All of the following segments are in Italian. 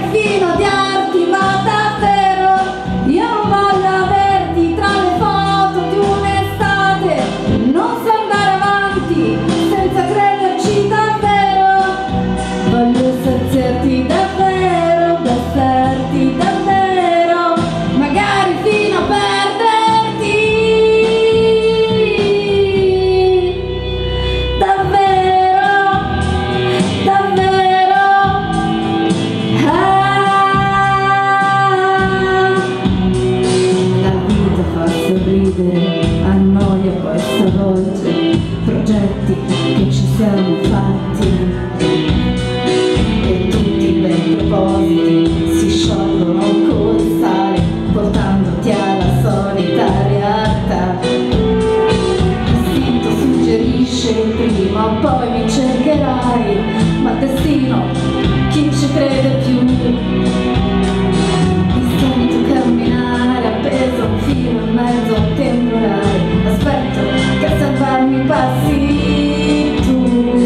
fino a odiarti, ma davvero io non voglio averti tra le foto di un'estate. Non so andare avanti senza crederci davvero. Voglio saziarti davvero, baciarti davvero, magari fino a perderti. Davvero, davvero. La vita fa sorridere, annoia poi stravolge progetti che ci siamo fatti, e tutti i bei propositi si sciolgono col sale, portandoti alla solita realtà. L'istinto suggerisce prima o poi mi cercherai, ma destino chi ci crede più? Mi sento camminare appeso a un filo in mezzo a un temporale, aspetto che a salvarmi passi tu.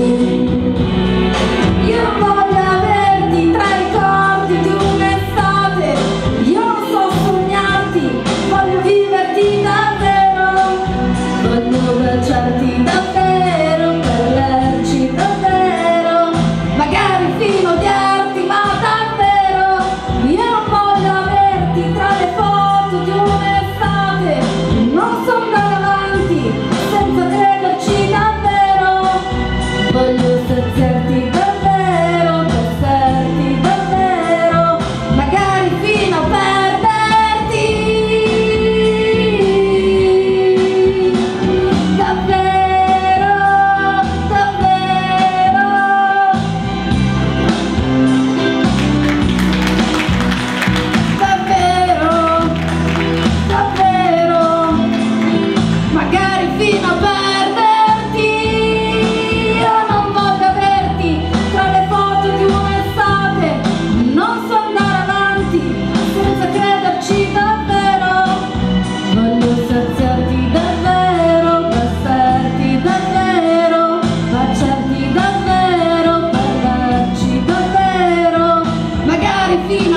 Io non voglio averti tra i ricordi di un'estate, io non so sognarti, voglio viverti davvero, voglio baciarti davvero, parlarci davvero, magari fino a odiarti, ma davvero io non voglio averti tra le foto di un'estate. Non so andare avanti senza crederci davvero. Voglio saziarti davvero, baciarti davvero, magari fino a perderti. Davvero, davvero. Davvero, davvero, magari fino a perderti. Io non voglio averti tra le foto di un'estate. Non so andare avanti senza crederci davvero. Voglio saziarti davvero, baciarti davvero, baciarti davvero, parlarci davvero, magari fino